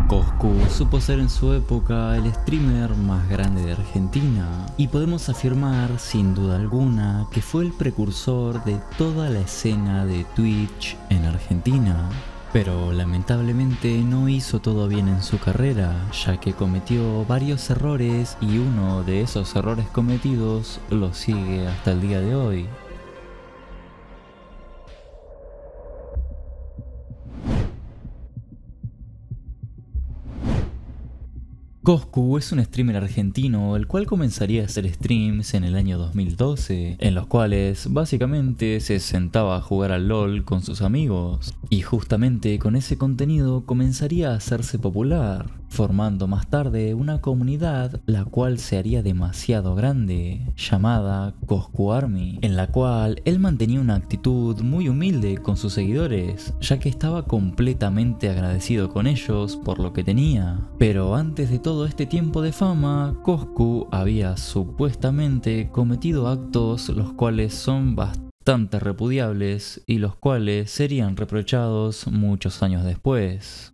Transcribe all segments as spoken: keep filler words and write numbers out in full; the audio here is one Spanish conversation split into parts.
Coscu supo ser en su época el streamer más grande de Argentina y podemos afirmar sin duda alguna que fue el precursor de toda la escena de Twitch en Argentina. Pero lamentablemente no hizo todo bien en su carrera, ya que cometió varios errores y uno de esos errores cometidos lo sigue hasta el día de hoy. Coscu es un streamer argentino el cual comenzaría a hacer streams en el año dos mil doce, en los cuales básicamente se sentaba a jugar al LOL con sus amigos, y justamente con ese contenido comenzaría a hacerse popular, formando más tarde una comunidad la cual se haría demasiado grande, llamada Coscu Army, en la cual él mantenía una actitud muy humilde con sus seguidores, ya que estaba completamente agradecido con ellos por lo que tenía. Pero antes de todo este tiempo de fama, Coscu había supuestamente cometido actos los cuales son bastante repudiables y los cuales serían reprochados muchos años después.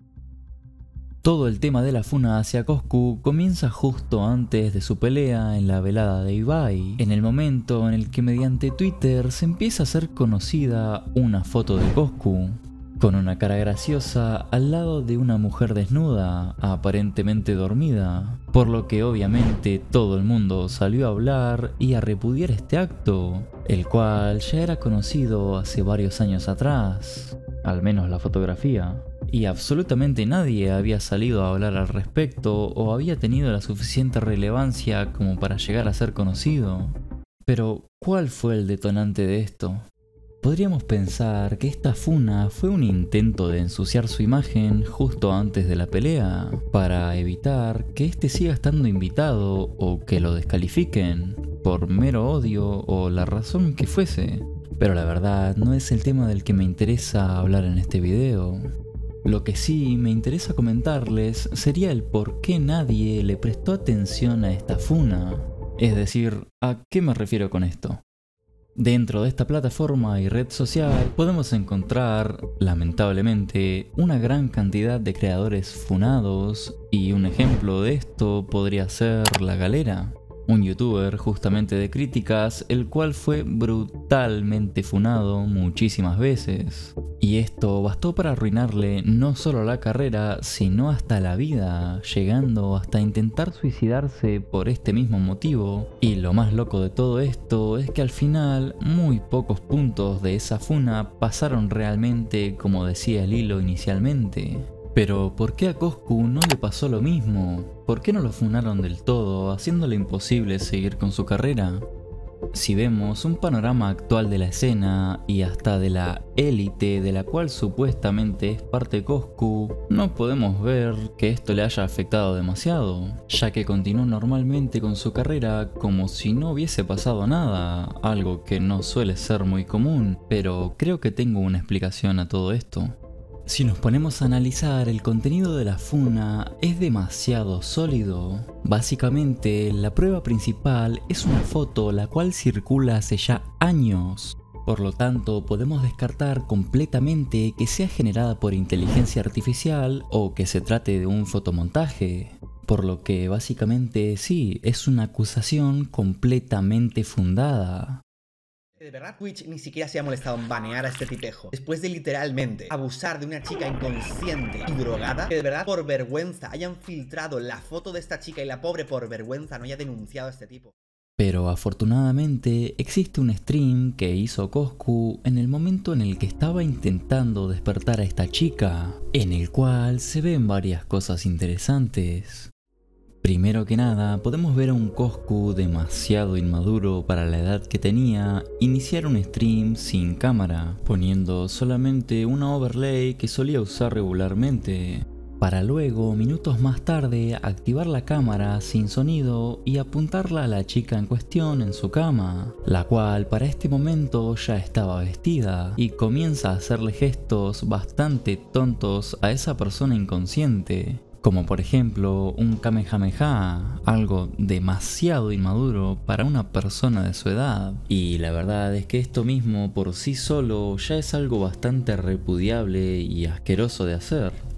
Todo el tema de la funa hacia Coscu comienza justo antes de su pelea en la velada de Ibai, en el momento en el que mediante Twitter se empieza a hacer conocida una foto de Coscu, con una cara graciosa al lado de una mujer desnuda, aparentemente dormida, por lo que obviamente todo el mundo salió a hablar y a repudiar este acto, el cual ya era conocido hace varios años atrás, al menos la fotografía. Y absolutamente nadie había salido a hablar al respecto o había tenido la suficiente relevancia como para llegar a ser conocido. Pero, ¿cuál fue el detonante de esto? Podríamos pensar que esta funa fue un intento de ensuciar su imagen justo antes de la pelea, para evitar que este siga estando invitado o que lo descalifiquen, por mero odio o la razón que fuese. Pero la verdad no es el tema del que me interesa hablar en este video. Lo que sí me interesa comentarles sería el por qué nadie le prestó atención a esta funa. Es decir, ¿a qué me refiero con esto? Dentro de esta plataforma y red social podemos encontrar, lamentablemente, una gran cantidad de creadores funados, y un ejemplo de esto podría ser La Galera, un youtuber justamente de críticas, el cual fue brutalmente funado muchísimas veces. Y esto bastó para arruinarle no solo la carrera, sino hasta la vida, llegando hasta intentar suicidarse por este mismo motivo. Y lo más loco de todo esto es que al final, muy pocos puntos de esa funa pasaron realmente como decía el hilo inicialmente. Pero ¿por qué a Coscu no le pasó lo mismo? ¿Por qué no lo funaron del todo, haciéndole imposible seguir con su carrera? Si vemos un panorama actual de la escena y hasta de la élite de la cual supuestamente es parte Coscu, no podemos ver que esto le haya afectado demasiado, ya que continuó normalmente con su carrera como si no hubiese pasado nada, algo que no suele ser muy común, pero creo que tengo una explicación a todo esto. Si nos ponemos a analizar, el contenido de la funa es demasiado sólido. Básicamente, la prueba principal es una foto la cual circula hace ya años. Por lo tanto, podemos descartar completamente que sea generada por inteligencia artificial o que se trate de un fotomontaje. Por lo que básicamente sí, es una acusación completamente fundada. De verdad Twitch ni siquiera se ha molestado en banear a este tipejo, después de literalmente abusar de una chica inconsciente y drogada, que de verdad por vergüenza hayan filtrado la foto de esta chica y la pobre por vergüenza no haya denunciado a este tipo. Pero afortunadamente existe un stream que hizo Coscu en el momento en el que estaba intentando despertar a esta chica, en el cual se ven varias cosas interesantes. Primero que nada, podemos ver a un Coscu demasiado inmaduro para la edad que tenía iniciar un stream sin cámara, poniendo solamente una overlay que solía usar regularmente, para luego, minutos más tarde, activar la cámara sin sonido y apuntarla a la chica en cuestión en su cama, la cual para este momento ya estaba vestida, y comienza a hacerle gestos bastante tontos a esa persona inconsciente. Como por ejemplo un Kamehameha, algo demasiado inmaduro para una persona de su edad. Y la verdad es que esto mismo por sí solo ya es algo bastante repudiable y asqueroso de hacer.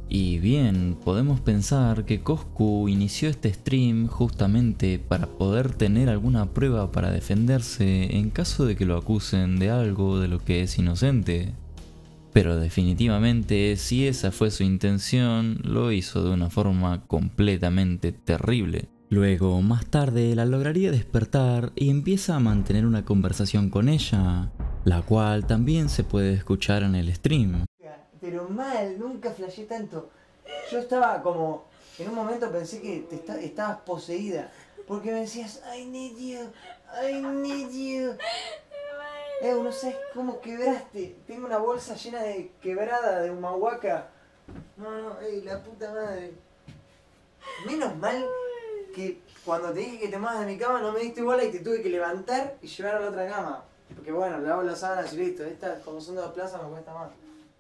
Y bien, podemos pensar que Coscu inició este stream justamente para poder tener alguna prueba para defenderse en caso de que lo acusen de algo de lo que es inocente. Pero definitivamente, si esa fue su intención, lo hizo de una forma completamente terrible. Luego, más tarde, la lograría despertar y empieza a mantener una conversación con ella, la cual también se puede escuchar en el stream. Pero mal, nunca flashé tanto. Yo estaba como, en un momento pensé que te está, estabas poseída, porque me decías, I need you, I need you. Eh, no sabes cómo quebraste. Tengo una bolsa llena de quebrada de humahuaca. No, no, ey, la puta madre. Menos mal que cuando te dije que te muevas de mi cama no me diste bola y te tuve que levantar y llevar a la otra cama. Porque bueno, lavo las sábanas y listo. Esta, como son dos plazas, me cuesta más.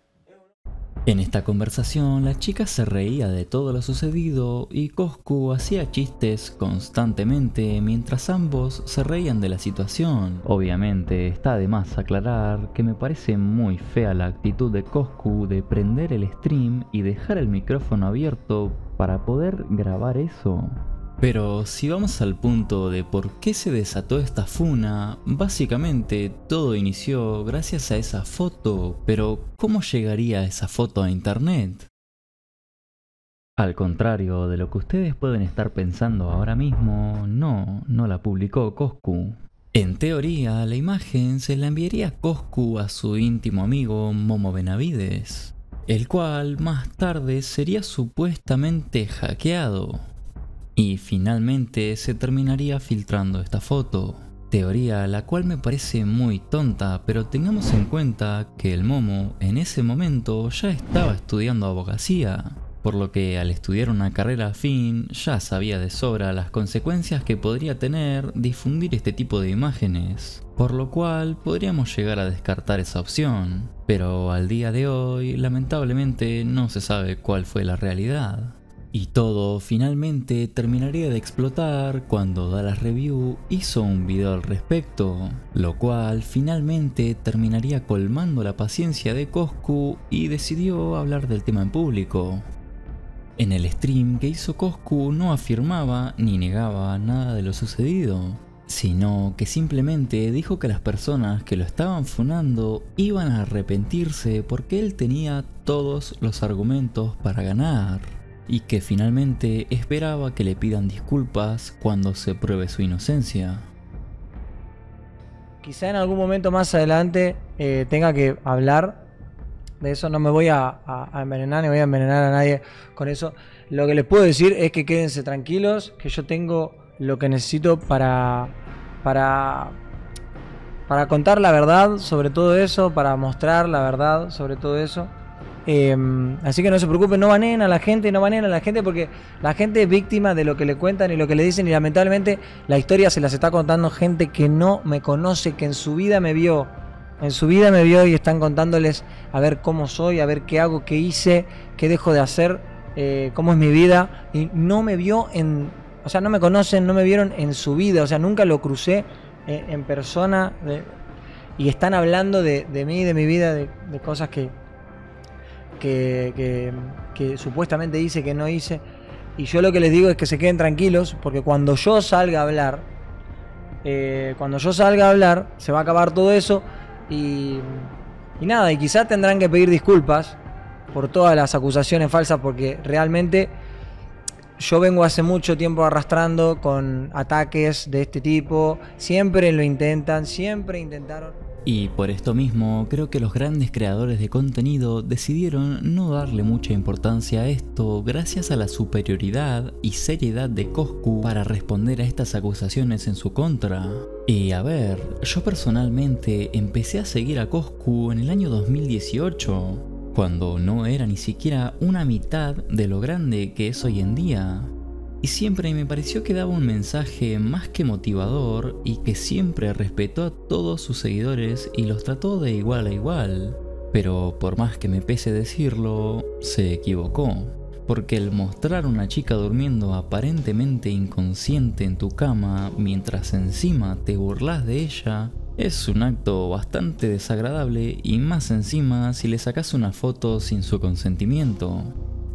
En esta conversación, la chica se reía de todo lo sucedido y Coscu hacía chistes constantemente mientras ambos se reían de la situación. Obviamente, está de más aclarar que me parece muy fea la actitud de Coscu de prender el stream y dejar el micrófono abierto para poder grabar eso. Pero si vamos al punto de por qué se desató esta funa, básicamente todo inició gracias a esa foto, pero ¿cómo llegaría esa foto a internet? Al contrario de lo que ustedes pueden estar pensando ahora mismo, no, no la publicó Coscu. En teoría, la imagen se la enviaría Coscu a su íntimo amigo Momo Benavides, el cual más tarde sería supuestamente hackeado. Y finalmente se terminaría filtrando esta foto, teoría la cual me parece muy tonta, pero tengamos en cuenta que el Momo en ese momento ya estaba estudiando abogacía, por lo que al estudiar una carrera afín ya sabía de sobra las consecuencias que podría tener difundir este tipo de imágenes, por lo cual podríamos llegar a descartar esa opción, pero al día de hoy lamentablemente no se sabe cuál fue la realidad. Y todo finalmente terminaría de explotar cuando Dallas Review hizo un video al respecto, lo cual finalmente terminaría colmando la paciencia de Coscu y decidió hablar del tema en público. En el stream que hizo Coscu no afirmaba ni negaba nada de lo sucedido, sino que simplemente dijo que las personas que lo estaban funando iban a arrepentirse porque él tenía todos los argumentos para ganar. Y que finalmente esperaba que le pidan disculpas cuando se pruebe su inocencia. Quizá en algún momento más adelante eh, tenga que hablar de eso. No me voy a, a, a envenenar ni voy a envenenar a nadie con eso. Lo que les puedo decir es que quédense tranquilos, que yo tengo lo que necesito para, para, para contar la verdad sobre todo eso, para mostrar la verdad sobre todo eso. Eh, así que no se preocupen, no baneen a la gente, no baneen a la gente porque la gente es víctima de lo que le cuentan y lo que le dicen y lamentablemente la historia se las está contando gente que no me conoce, que en su vida me vio, en su vida me vio y están contándoles a ver cómo soy, a ver qué hago, qué hice, qué dejo de hacer, eh, cómo es mi vida y no me vio en, o sea, no me conocen, no me vieron en su vida, o sea, nunca lo crucé en, en persona de, y están hablando de, de mí, de mi vida, de, de cosas que Que, que, que supuestamente hice, que no hice. Y yo lo que les digo es que se queden tranquilos, porque cuando yo salga a hablar, eh, cuando yo salga a hablar, se va a acabar todo eso. Y, y nada, y quizás tendrán que pedir disculpas por todas las acusaciones falsas, porque realmente yo vengo hace mucho tiempo arrastrando con ataques de este tipo. Siempre lo intentan, siempre intentaron. Y por esto mismo, creo que los grandes creadores de contenido decidieron no darle mucha importancia a esto gracias a la superioridad y seriedad de Coscu para responder a estas acusaciones en su contra. Y a ver, yo personalmente empecé a seguir a Coscu en el año dos mil dieciocho, cuando no era ni siquiera una mitad de lo grande que es hoy en día. Y siempre me pareció que daba un mensaje más que motivador y que siempre respetó a todos sus seguidores y los trató de igual a igual. Pero por más que me pese decirlo, se equivocó. Porque el mostrar a una chica durmiendo aparentemente inconsciente en tu cama mientras encima te burlas de ella es un acto bastante desagradable y más encima si le sacas una foto sin su consentimiento.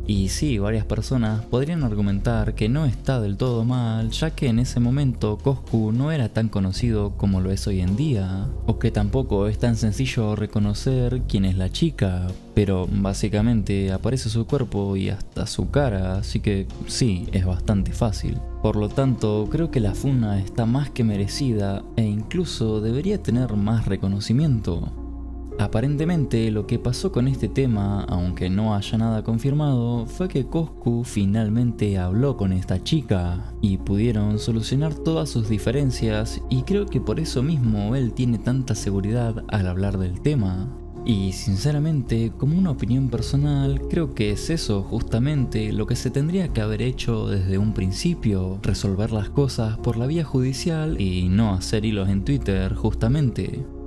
Y sí, varias personas podrían argumentar que no está del todo mal, ya que en ese momento Coscu no era tan conocido como lo es hoy en día, o que tampoco es tan sencillo reconocer quién es la chica, pero básicamente aparece su cuerpo y hasta su cara, así que sí, es bastante fácil. Por lo tanto, creo que la funa está más que merecida e incluso debería tener más reconocimiento. Aparentemente lo que pasó con este tema, aunque no haya nada confirmado, fue que Coscu finalmente habló con esta chica y pudieron solucionar todas sus diferencias, y creo que por eso mismo él tiene tanta seguridad al hablar del tema. Y sinceramente, como una opinión personal, creo que es eso justamente lo que se tendría que haber hecho desde un principio, resolver las cosas por la vía judicial y no hacer hilos en Twitter justamente.